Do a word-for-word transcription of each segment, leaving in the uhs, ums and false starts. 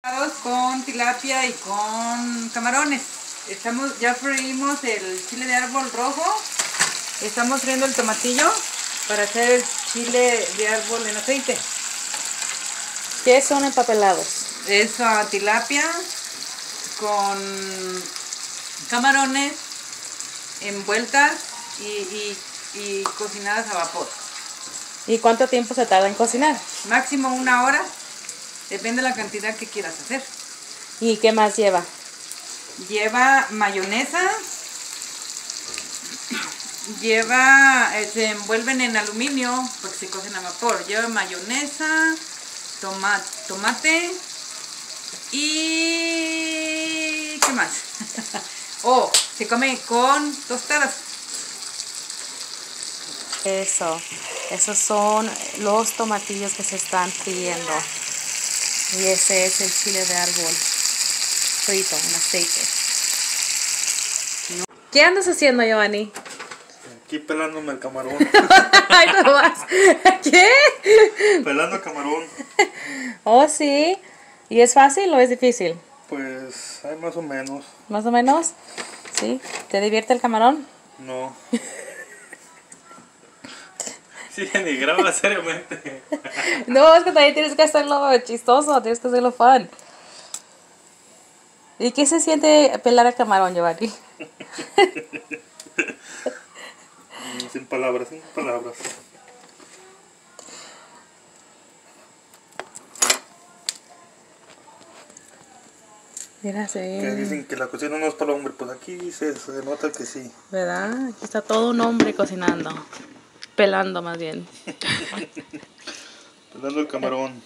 Con tilapia y con camarones. Estamos, ya freímos el chile de árbol rojo. Estamos friendo el tomatillo para hacer el chile de árbol en aceite. ¿Qué son empapelados? Es uh, tilapia con camarones envueltas y, y, y cocinadas a vapor. ¿Y cuánto tiempo se tarda en cocinar? Máximo una hora. Depende de la cantidad que quieras hacer. ¿Y qué más lleva? Lleva mayonesa. Lleva, eh, se envuelven en aluminio porque se cocen a vapor. Lleva mayonesa, toma, tomate y... ¿qué más? Oh, se come con tostadas. Eso, esos son los tomatillos que se están friendo. Y ese es el chile de árbol frito en aceite. ¿Qué andas haciendo, Giovanni? Aquí pelándome el camarón. Ay, no vas. ¿Qué? Pelando el camarón. Oh, sí. ¿Y es fácil o es difícil? Pues hay más o menos. ¿Más o menos? ¿Sí? ¿Te divierte el camarón? No. Sí, ni graba seriamente. No, es que también tienes que hacerlo chistoso, tienes que hacerlo fun. ¿Y qué se siente pelar el camarón, Giovanni? Sin palabras, sin palabras. Mira, se ve. Que dicen que la cocina no es para el hombre, pues aquí se, se nota que sí. ¿Verdad? Aquí está todo un hombre cocinando. Pelando más bien. Pelando el camarón.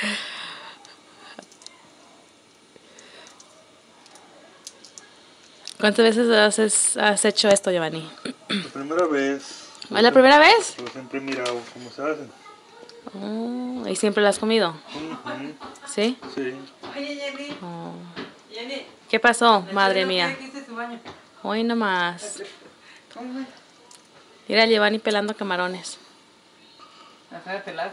¿Cuántas veces has, has hecho esto, Giovanni? La primera vez. ¿Es la primera vez? Pero siempre he mirado cómo se hace. Oh, ¿y siempre lo has comido? Uh-huh. ¿Sí? Sí. Oye, Jenny. Oh. Jenny. ¿Qué pasó, madre mía? Aquí hice su baño. Hoy nomás. ¿Cómo ves? Mira a Giovanni pelando camarones. La sabe pelar.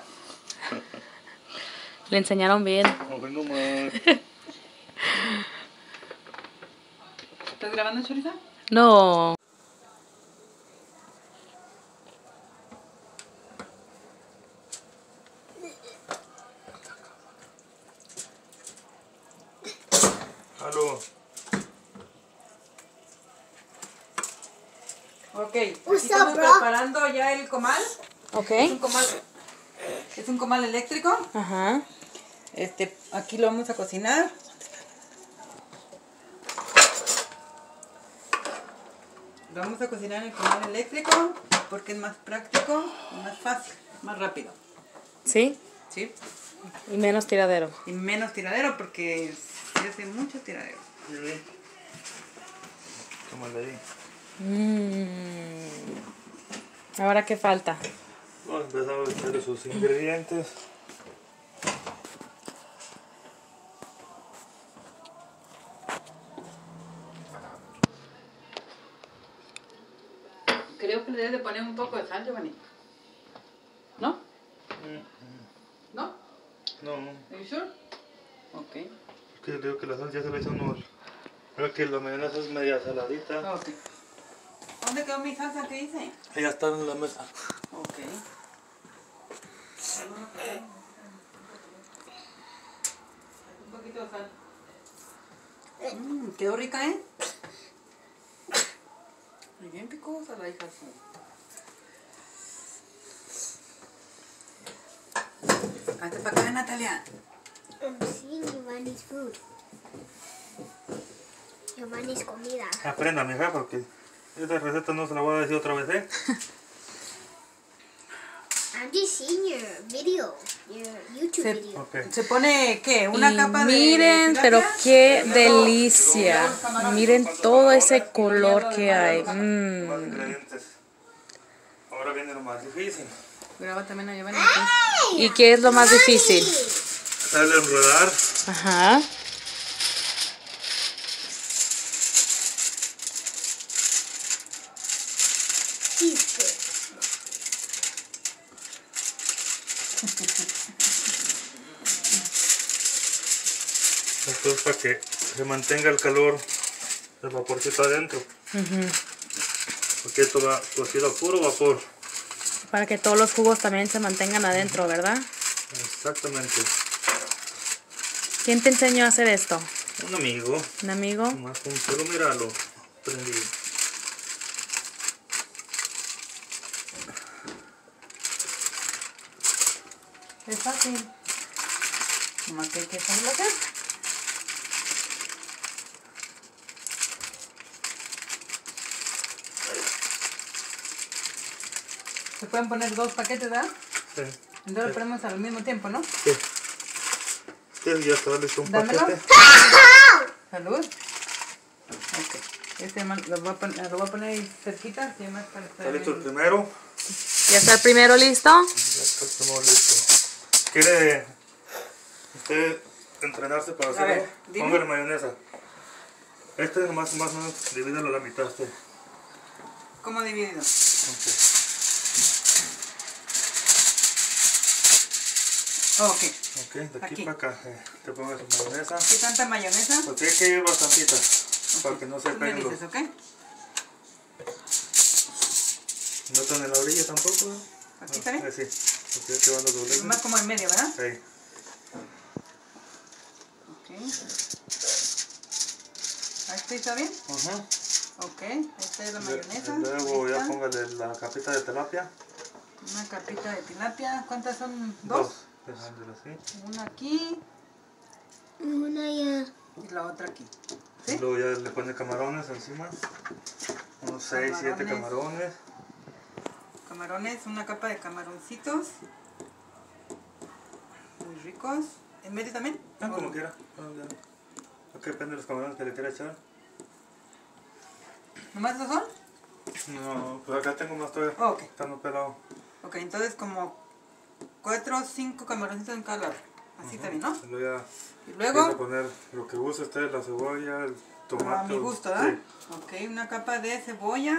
Le enseñaron bien. Hoy nomás. ¿Estás grabando, Choriza? No. Aló. Ok, aquí estamos preparando ya el comal. Ok. Es un comal, es un comal eléctrico. Ajá. Este, aquí lo vamos a cocinar. Lo vamos a cocinar en el comal eléctrico porque es más práctico y más fácil, más rápido. ¿Sí? ¿Sí? Y menos tiradero. Y menos tiradero porque se hace mucho tiradero. ¿Cómo le di? Mm. ¿Ahora qué falta? Vamos a empezar a echar sus ingredientes. Creo que le debes de poner un poco de sal, Giovanni. ¿No? ¿No? No. ¿Are you sure? Ok. Es que yo digo que la sal ya se le echa uno. Pero que la mayonesa es media saladita. Ok. ¿Dónde quedó mi salsa que hice? Ya está en la mesa. Ok. Un poquito de sal. Mmm, quedó rica, ¿eh? Bien picosa la hija. Hazte para acá, Natalia. I'm seeing Giovanni's food. Giovanni's comida. Aprenda, mija, porque esta receta no se la voy a decir otra vez, ¿eh? I'm just seeing your video, your YouTube Se, video. Ok. ¿Se pone qué? ¿Una Y capa de miren, tilapia? pero qué Y luego- delicia. Miren todo ese color que hay. Más Mm. ingredientes. Ahora viene lo más difícil. Graba también a Giovanni. ¿Y qué es lo más difícil? Dale a enredar. Ajá. He's good. Esto es para que se mantenga el calor del vaporcito adentro. Ujú. Porque esto va cocido a puro vapor. Para que todos los jugos también se mantengan adentro, ¿verdad? Exactamente. ¿Quién te enseñó a hacer esto? Un amigo. ¿Un amigo? Más con solo mirarlo. Prendí. Es fácil. Nomás que hay que saberlo hacer. Se pueden poner dos paquetes, ¿verdad? Sí. Entonces lo ponemos al mismo tiempo, ¿no? Sí. Sí, ya está listo un Dámelo. paquete. Salud. Ok. Este man- lo voy a poner, lo voy a poner ahí cerquita. Así más para estar Está listo el bien. primero. ¿Ya está el primero listo? Ya está el primero listo. ¿Quiere usted entrenarse para A hacerlo? ver, dime. Póngale mayonesa. Este nomás más o menos divídelo a la mitad usted. ¿Cómo dividido? Ok. Ok. Ok, de aquí, Aquí. para acá. Eh, te pongas su mayonesa. ¿Qué tanta mayonesa? Porque hay que ir bastantita. Para que no se Tú me peguen los. dices, ¿ok? No están en la orilla tampoco, ¿eh? ¿Aquí está bien? Eh, sí. Porque te van los dobleces. Más como en medio, ¿verdad? Ahí. Ok. ¿Ahí está bien? Ajá. Ok. Esta es la mayonesa. Luego Ahí ya está. póngale la capita de tilapia. Una capita de tilapia. ¿Cuántas son? Dos. Dejándolo así. Una aquí Una ya. y la otra aquí. Y ¿Sí? luego ya le pone camarones encima. Unos seis, siete Camarones. camarones. Camarones, una capa de camaroncitos. Muy ricos. ¿En medio también? Ah, ¿O como no? quiera. Ah, ya. Aquí depende de los camarones que le quiera echar. ¿Nomás esos son? No, pues acá tengo más todavía. Oh, ok. Está muy pelado. Ok, entonces como cuatro o cinco camaroncitos en cada lado. Así también, ¿no? Y luego ya Y empieza luego, a poner lo que guste usted, la cebolla, el tomate. a mi gusto, ¿verdad? Sí. Ok, una capa de cebolla.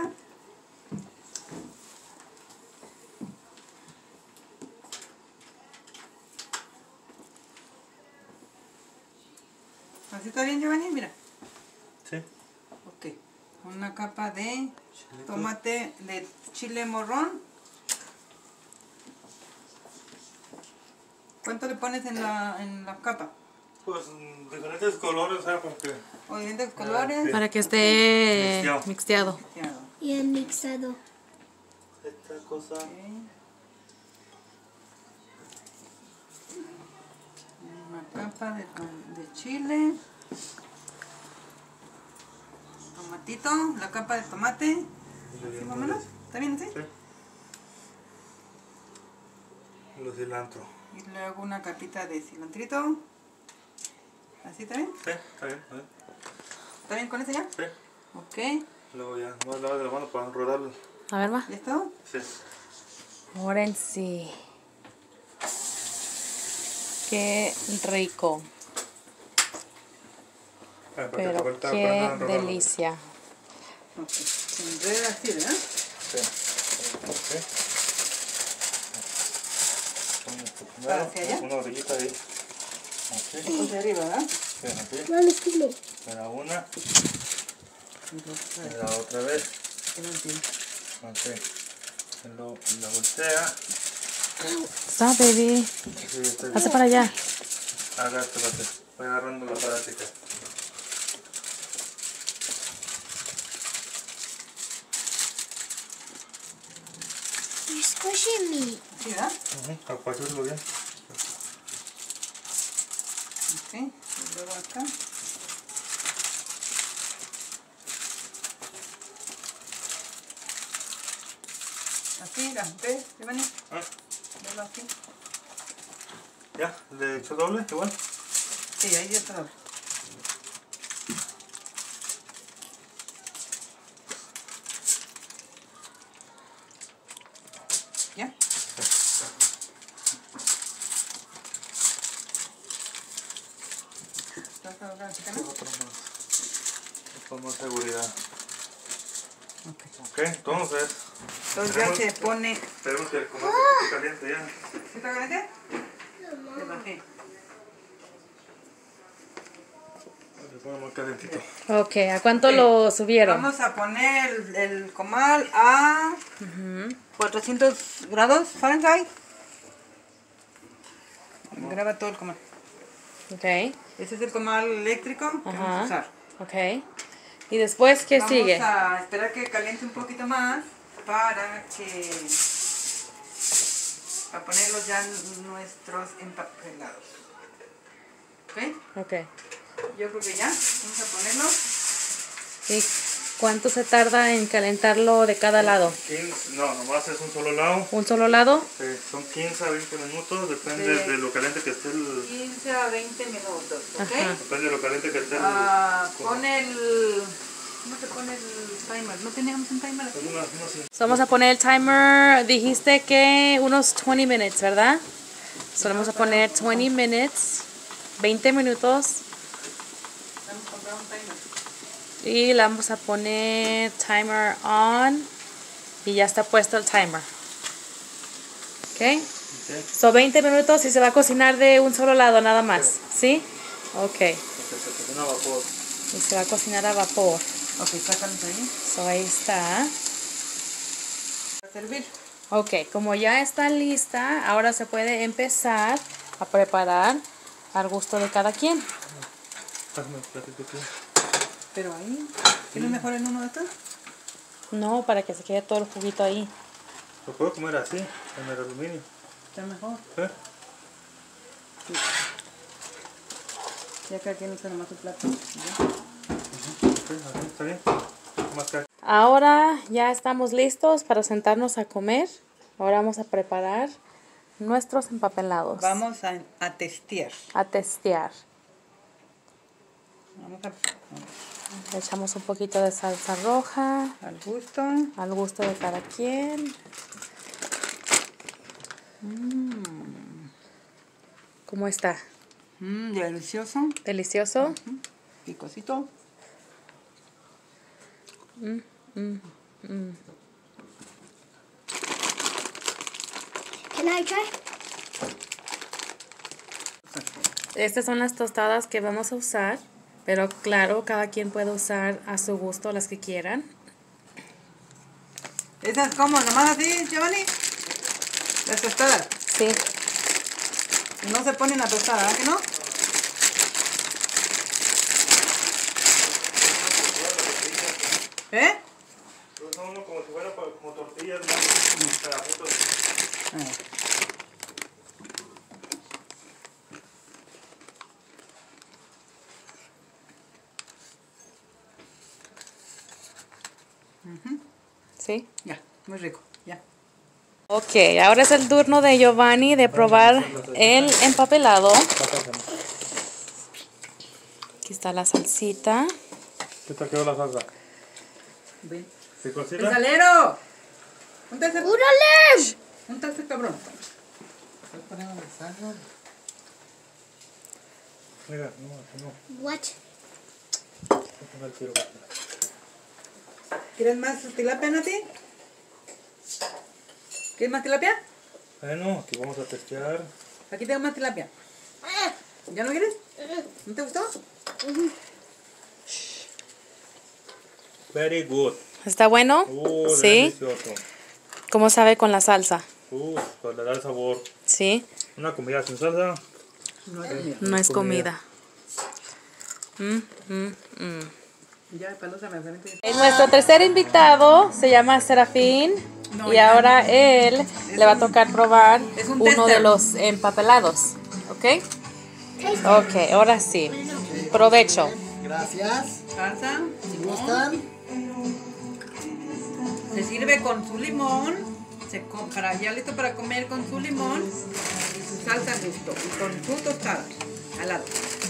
¿Así está bien, Giovanni? Mira. Sí. Ok. Una capa de Chilito. tomate de chile morrón. ¿Cuánto le pones en la, en la capa? Pues mm, diferentes colores, ¿sabes? Porque O diferentes colores. sí. Para que esté Mixteado. mixteado. Mixteado. Ya mixado. esta cosa. Ok. Una capa de, tom- de chile. Tomatito, la capa de tomate. ¿Así más o menos? ¿Está bien así? Sí. Los cilantro. Y luego una capita de cilantrito. ¿Así está bien? Sí, está bien, está bien. ¿Está bien con ese ya? Sí. Ok. Luego ya, no lado de la mano para rodarlo. A ver, ma. ¿Ya está? Sí. Ahora en sí. Qué rico. Ah, para que te Pero vuelta qué aprendan a rodarlo. delicia. Ok. Se enreda así, ¿verdad? Sí. Ok. Pongo esto ¿Para primero, hacia allá? una orillita ahí. Ok. Entonces de arriba, ¿verdad? Sí, así. Mami, excuse me. Me da una, Y luego, a me ver, da otra vez. que no entiendo. Ok. Y luego la voltea. Stop, baby. Sí, estoy Pasa para allá. Haga esto, espérate. Voy agarrando la práctica. You're squishing me. ¿Sí, verdad? Ujú, apachurlo bien. Ok. Y luego acá. Así, mira, ¿ves? Giovanni? Ah, Velo así. ya, le echo doble, igual. Sí, ahí ya está doble. ¿Ya? ¿Estás a doblar, chica, no? Otro más. Con más seguridad. Ok. Ok, entonces. Entonces ya se pone... Esperemos que el tomate esté caliente ya. ¿Sí está caliente? Le bajé. pone muy calentito. Ok, ¿a cuánto lo subieron? Vamos a poner el, el comal a cuatrocientos grados Fahrenheit. Graba todo el comal. Ok, Ese es el comal eléctrico que vamos a ajá, usar. ok. ¿Y después qué Vamos sigue? a esperar que caliente un poquito más para que para ponerlos ya en nuestros empapelados. ¿Ok? Ok. Yo creo que ya. Vamos a ponerlo. ¿Y cuánto se tarda en calentarlo de cada lado? quince, no, nomás es un solo lado. ¿Un solo lado? Eh, son quince a veinte minutos, depende Sí. de lo caliente que esté el... quince a veinte minutos. ¿Ok? Ajá. Depende de lo caliente que esté el... Ah, pon el... ¿Cómo se pone el timer? ¿No teníamos un timer aquí? Es una- una así. So, vamos a poner el timer, dijiste que unos veinte minutes, ¿verdad? So, vamos a poner veinte minutes, veinte minutos. Vamos a comprar un timer. Y le vamos a poner timer on. Y ya está puesto el timer. ¿Ok? Ok. So, veinte minutos y se va a cocinar de un solo lado nada más. ¿Sí? Ok. Porque se cocina a vapor. Y se va a cocinar a vapor. Ok, sácalos ahí. So, ahí está. Para servir. Ok, como ya está lista, ahora se puede empezar a preparar al gusto de cada quien. Hazme el platito aquí. Pero ahí, ¿tienes mejor en uno de estos? No, para que se quede todo el juguito ahí. Lo puedo comer así, en el aluminio. Está mejor. ¿Eh? Ya cada quien usa nomás su plato. ¿Ya? Ok, así, está bien. Más que... Ahora ya estamos listos para sentarnos a comer. Ahora vamos a preparar nuestros empapelados. Vamos a, a testear. A testear. Vamos a... Le echamos un poquito de salsa roja al gusto. al gusto de cada quien. Mm. ¿Cómo está? Mmm, delicioso. ¿Delicioso? Picosito. Mm, mm, mm. Can I try? Estas son las tostadas que vamos a usar, pero claro, cada quien puede usar a su gusto las que quieran. ¿Esas como? ¿Nomás así, Giovanni? Las tostadas. Sí. No se ponen a tostar, ¿verdad que no? ¿Eh? Usa uno como si fuera pa- como tortillas, más pedacitos. ¿Sí? Ya, muy rico. Ya. Ok, ahora es el turno de Giovanni de probar el empapelado. Aquí está la salsita. ¿Qué tal quedó la salsa? Ven. ¿Se ¡El cocina? salero! ¡Júntase! ¡Órale! ¡Júntase, cabrón! Mira, no, aquí no. What? Voy a poner el tiro. ¿Quieres más tilapia, Nati? ¿Quieres más tilapia? Bueno, aquí vamos a testear. Aquí tengo más tilapia. ¿Ya no quieres? ¿No te gustó? Very good. ¿Está bueno? Uh, Sí. delicioso. ¿Cómo sabe con la salsa? Uh, pues le da el sabor. Sí. Una comida sin salsa. No es comida. No es comida. Mm, mm, mm. Ya, palúzame, frente. Eh, Nuestro tercer invitado se llama Serafín No, y ya. ahora él le va a tocar probar Es un uno tester. de los empapelados. ¿Ok? Ok, ahora sí. Provecho. Gracias. Salsa. Si gustan. Se sirve con su limón. Se co- para, ya listo para comer con su limón y su salsa a gusto. Y con su tostada al lado.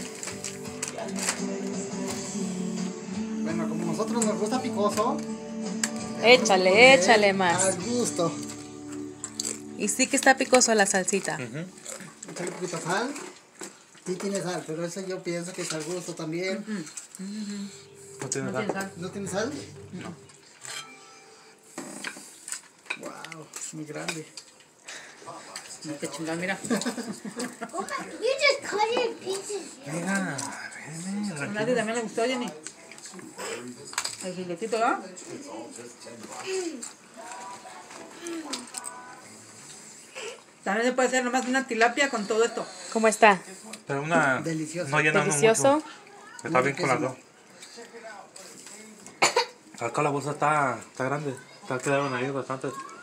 Bueno, como nosotros nos gusta picoso. Échale, poner échale más. Al gusto. Y sí que está picoso la salsita. Échale un poquito de sal. Sí tiene sal, pero eso yo pienso que es al gusto también. No tiene No sal. tiene sal. ¿No tiene sal? No. Wow, es muy grande. No te chingas, mira. Oh my, you just cut it in pieces. Mira, A Nadie también le gustó, Jenny. El filetito, ¿verdad? También se puede hacer nomás una tilapia con todo esto. ¿Cómo está? Pero una... Delicioso. No llena ¿Delicioso? mucho. Está bien con las dos. Acá la bolsa está, está grande. Está quedaron ahí bastantes.